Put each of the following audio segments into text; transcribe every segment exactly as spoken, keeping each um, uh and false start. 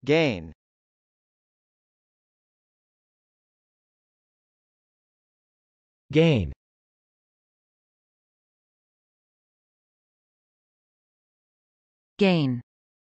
Gain. Gain. Gain.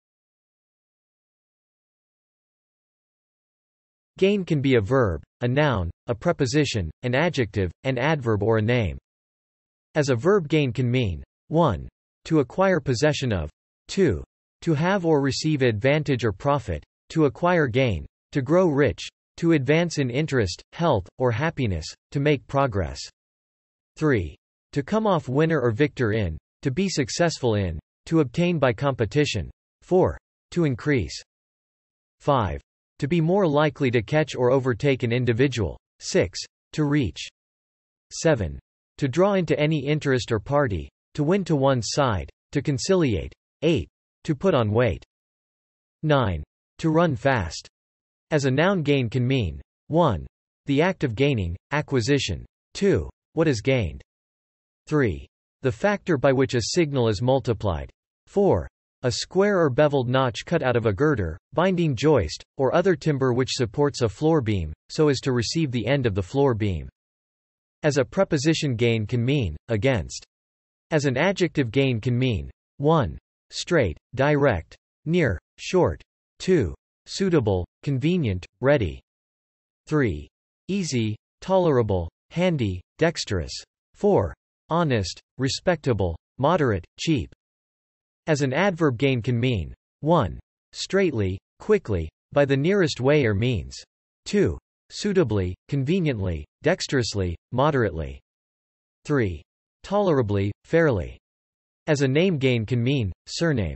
Gain can be a verb, a noun, a preposition, an adjective, an adverb or a name. As a verb, gain can mean one. To acquire possession of, two. To have or receive advantage or profit, to acquire gain, to grow rich, to advance in interest, health, or happiness, to make progress. three. To come off winner or victor in, to be successful in, to obtain by competition. four. To increase. five. To be more likely to catch or overtake an individual. six. To reach. seven. To draw into any interest or party, to win to one's side, to conciliate. eight. To put on weight. nine. To run fast. As a noun, gain can mean one. The act of gaining, acquisition. two. What is gained. three. The factor by which a signal is multiplied. four. A square or beveled notch cut out of a girder, binding joist, or other timber which supports a floor beam, so as to receive the end of the floor beam. As a preposition, gain can mean against. As an adjective, gain can mean one. Straight, direct, near, short. two. Suitable, convenient, ready. three. Easy, tolerable, handy, dexterous. four. Honest, respectable, moderate, cheap. As an adverb, gain can mean one. Straightly, quickly, by the nearest way or means. two. Suitably, conveniently, dexterously, moderately. three. Tolerably, fairly. As a name, gain can mean surname.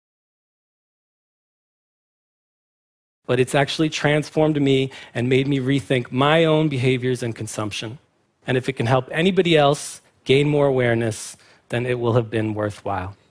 But it's actually transformed me and made me rethink my own behaviors and consumption. And if it can help anybody else gain more awareness, then it will have been worthwhile.